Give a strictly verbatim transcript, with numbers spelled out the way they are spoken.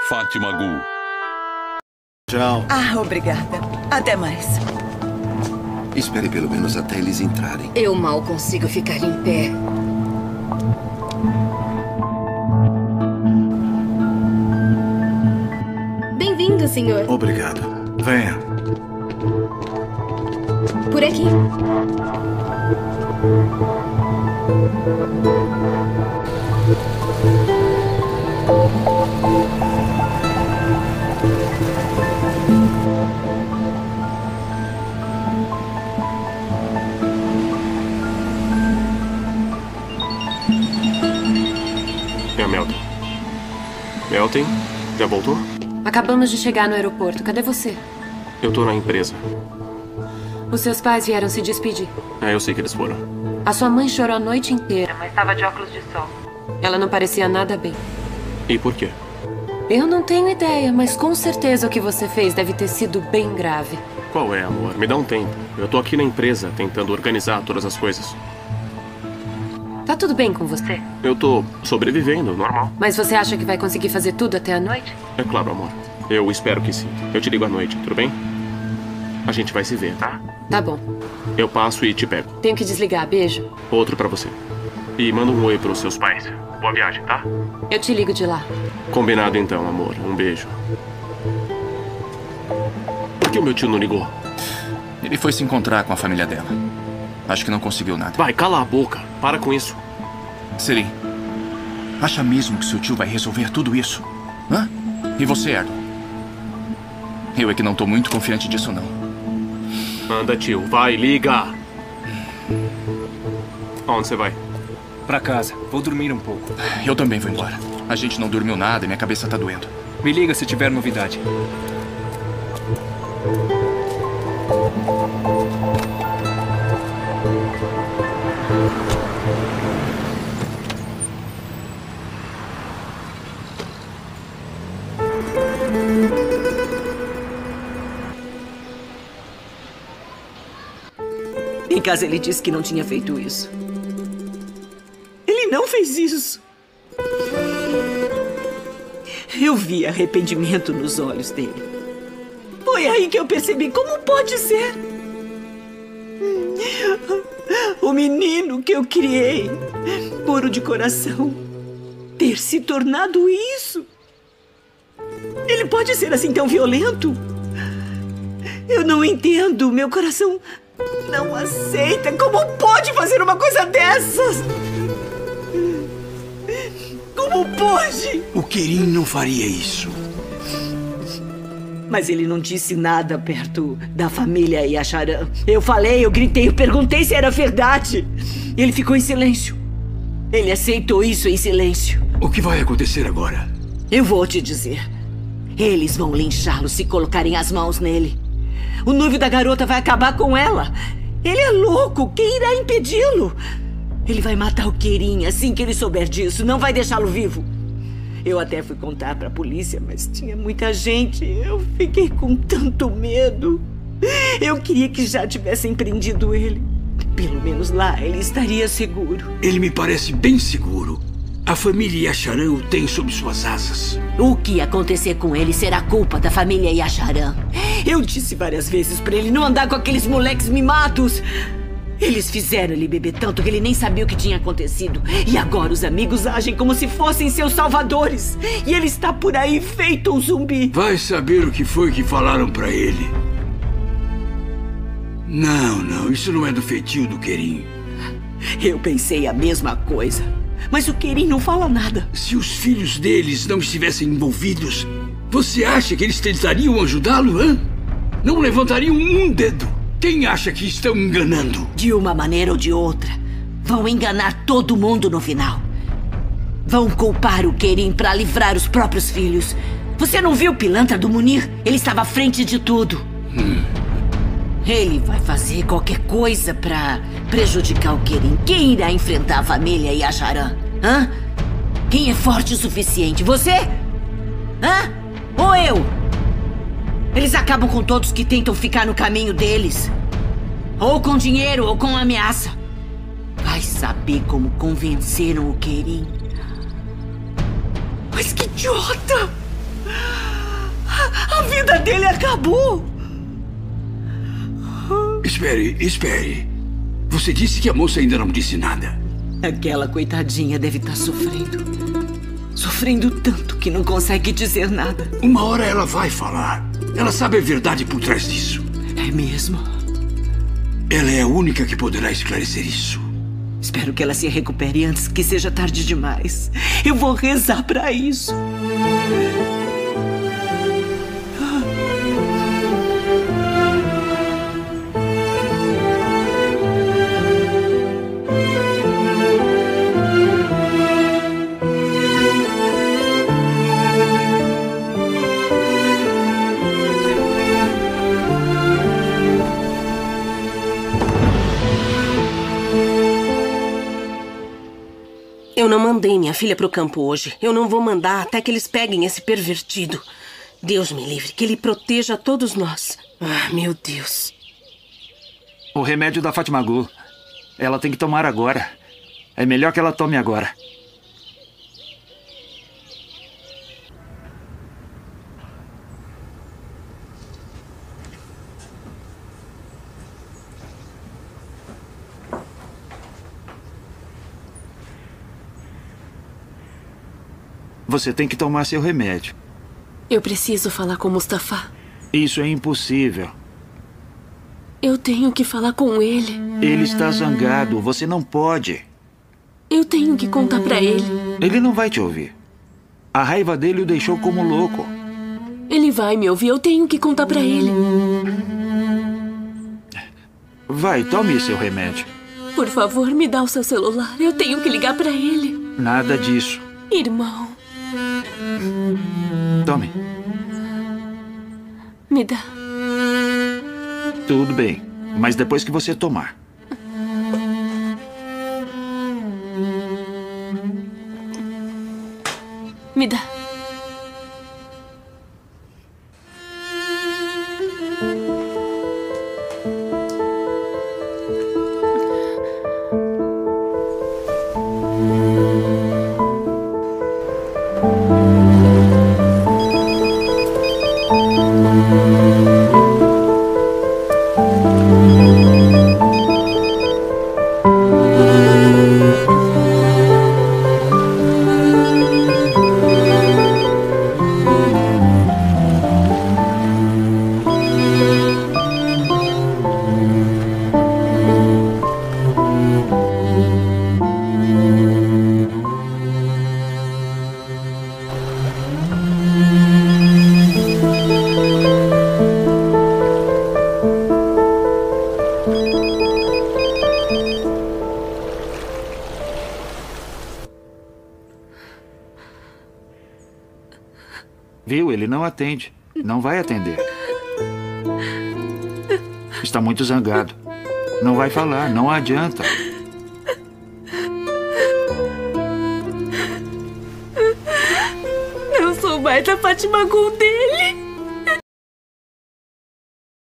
Fátima Gu. Tchau. Ah, obrigada. Até mais. Espere pelo menos até eles entrarem. Eu mal consigo ficar em pé. Bem-vindo, senhor. Obrigado. Venha. Por aqui. É a Melton. Melton, já voltou? Acabamos de chegar no aeroporto. Cadê você? Eu tô na empresa. Os seus pais vieram se despedir. É, eu sei que eles foram. A sua mãe chorou a noite inteira, mas estava de óculos de sol. Ela não parecia nada bem. E por quê? Eu não tenho ideia, mas com certeza o que você fez deve ter sido bem grave. Qual é, amor? Me dá um tempo. Eu tô aqui na empresa, tentando organizar todas as coisas. Tá tudo bem com você? Eu tô sobrevivendo, normal. Mas você acha que vai conseguir fazer tudo até a noite? É claro, amor. Eu espero que sim. Eu te ligo à noite, tudo bem? A gente vai se ver, tá? Tá bom. Eu passo e te pego. Tenho que desligar. Beijo. Outro pra você. E manda um oi pros seus pais. Boa viagem, tá? Eu te ligo de lá. Combinado então, amor. Um beijo. Por que o meu tio não ligou? Ele foi se encontrar com a família dela. Acho que não conseguiu nada. Vai, cala a boca. Para com isso. Siri, acha mesmo que seu tio vai resolver tudo isso? Hã? E você, Erdo? Eu é que não tô muito confiante disso, não. Anda, tio. Vai, liga. Aonde você vai? Pra casa. Vou dormir um pouco. Eu também vou embora. A gente não dormiu nada e minha cabeça tá doendo. Me liga se tiver novidade. Em casa ele disse que não tinha feito isso. Ele não fez isso. Eu vi arrependimento nos olhos dele. Foi aí que eu percebi como pode ser. O menino que eu criei, puro de coração, ter se tornado isso. Ele pode ser assim tão violento? Eu não entendo. Meu coração não aceita. Como pode fazer uma coisa dessas? Como pode? O Kerim não faria isso. Mas ele não disse nada perto da família Yasharan. Eu falei, eu gritei, eu perguntei se era verdade. Ele ficou em silêncio. Ele aceitou isso em silêncio. O que vai acontecer agora? Eu vou te dizer. Eles vão linchá-lo se colocarem as mãos nele. O noivo da garota vai acabar com ela. Ele é louco. Quem irá impedi-lo? Ele vai matar o Kerim assim que ele souber disso. Não vai deixá-lo vivo. Eu até fui contar para a polícia, mas tinha muita gente. Eu fiquei com tanto medo. Eu queria que já tivessem prendido ele. Pelo menos lá ele estaria seguro. Ele me parece bem seguro. A família Yasharan o tem sob suas asas. O que acontecer com ele será culpa da família Yasharan. Eu disse várias vezes para ele não andar com aqueles moleques mimados. Eles fizeram ele beber tanto que ele nem sabia o que tinha acontecido. E agora os amigos agem como se fossem seus salvadores. E ele está por aí feito um zumbi. Vai saber o que foi que falaram para ele. Não, não, isso não é do feitio do Kerim. Eu pensei a mesma coisa. Mas o Kerim não fala nada. Se os filhos deles não estivessem envolvidos, você acha que eles tentariam ajudá-lo, hã? Não levantariam um dedo. Quem acha que estão enganando? De uma maneira ou de outra, vão enganar todo mundo no final. Vão culpar o Kerim para livrar os próprios filhos. Você não viu o pilantra do Munir? Ele estava à frente de tudo. Hum. Ele vai fazer qualquer coisa para prejudicar o Kerim. Quem irá enfrentar a família Yasharan? Hã? Quem é forte o suficiente? Você? Hã? Ou eu? Eles acabam com todos que tentam ficar no caminho deles. Ou com dinheiro, ou com ameaça. Vai saber como convenceram o Kerim. Mas que idiota! A vida dele acabou. Espere, espere. Você disse que a moça ainda não disse nada. Aquela coitadinha deve estar sofrendo. Sofrendo tanto que não consegue dizer nada. Uma hora ela vai falar. Ela sabe a verdade por trás disso. É mesmo? Ela é a única que poderá esclarecer isso. Espero que ela se recupere antes que seja tarde demais. Eu vou rezar pra isso. Eu não mandei minha filha pro campo hoje. Eu não vou mandar até que eles peguem esse pervertido. Deus me livre, que ele proteja todos nós. Ah, meu Deus. O remédio da Fátima Gu. Ela tem que tomar agora. É melhor que ela tome agora. Você tem que tomar seu remédio. Eu preciso falar com Mustafa. Isso é impossível. Eu tenho que falar com ele. Ele está zangado. Você não pode. Eu tenho que contar pra ele. Ele não vai te ouvir. A raiva dele o deixou como louco. Ele vai me ouvir. Eu tenho que contar pra ele. Vai, tome seu remédio. Por favor, me dá o seu celular. Eu tenho que ligar pra ele. Nada disso. Irmão. Tome. Me dá. Tudo bem, mas depois que você tomar. Me dá. Viu? Ele não atende. Não vai atender. Está muito zangado. Não vai falar, não adianta. Não sou mais a Fátima Gu dele.